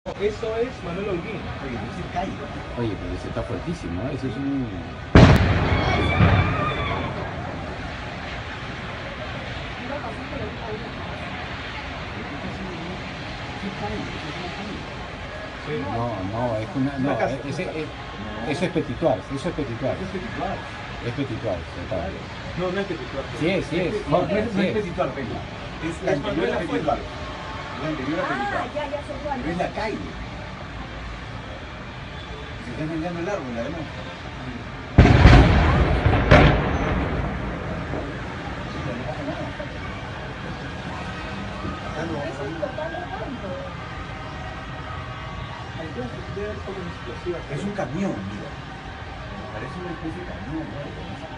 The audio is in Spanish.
Eso es Manuel Holguín. Oye, no se cae. Oye, pero ese está fuertísimo, ¿eh? Ese es un... No, es una... No, eso es petituar, eso es petituar. Es petituar. Es petituar, total. No, no es petituar. Sí es, sí es. No, no Sí es es. petituar, Peña. Es la anterior a petituar. Es la anterior a petituar. Ya sé cuál. Pero es la calle. Se está engañando el árbol, además. Es un camión, mira. Parece una especie de camión, ¿no?